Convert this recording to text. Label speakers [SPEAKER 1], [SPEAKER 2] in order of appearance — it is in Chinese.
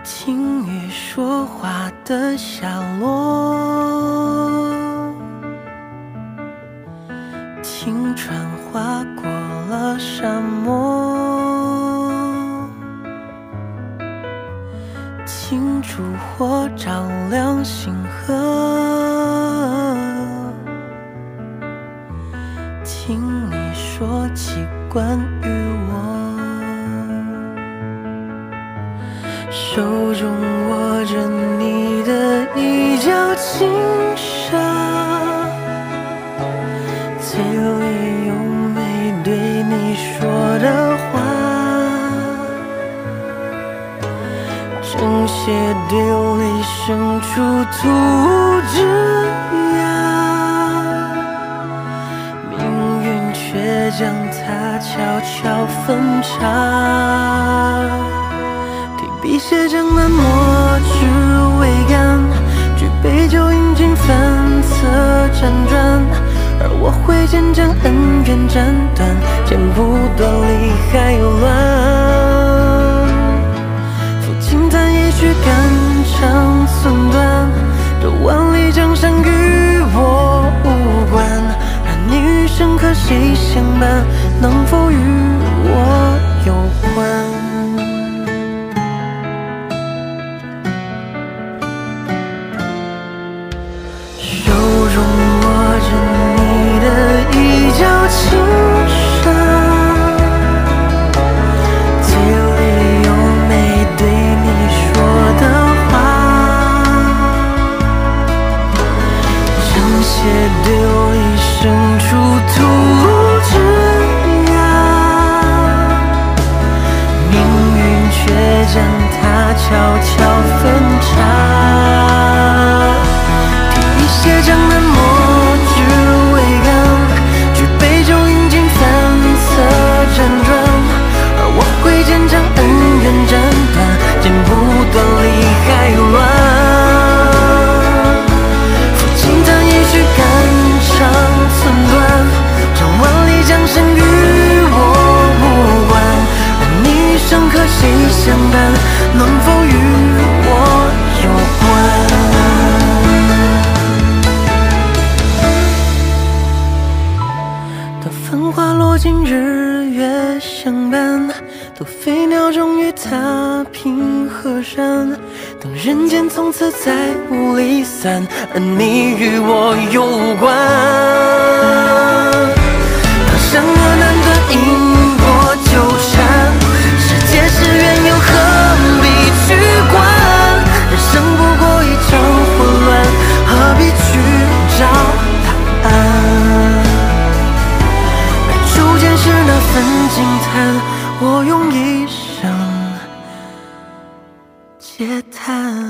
[SPEAKER 1] 听雨说话的下落，听船划过了沙漠，听烛火照亮星河，听你说起关于我，手中握着你的一角轻纱，嘴里有没对你说的话，正斜对里生出土枝芽，命运却将它悄悄分叉，笔写江南墨汁未干，举杯酒饮尽反侧辗转，而我挥剑将恩怨斩断，剪不断理还乱，抚琴弹也许肝肠寸断，这万里江山与我无关，而你余生和谁相伴，能否与我有关？轻纱，嘴里有没对你说的话，正斜对里生出土枝芽，命运却将它悄悄分叉，提笔写江南墨汁未干，辗转，而我挥剑将恩怨斩断，剪不断理还乱，抚琴弹也许肝肠寸断，这万里江山与我无关，而你余生和谁相伴，能否与我有关？当繁华落尽日月相伴，当飞鸟终于踏平河山，当人间从此再无离散，而你与我有关。当善恶难断，因果纠缠，世界是缘由何必去管？人生不过一场混乱，何必去找答案？初见时那份惊叹，我用一生嗟叹。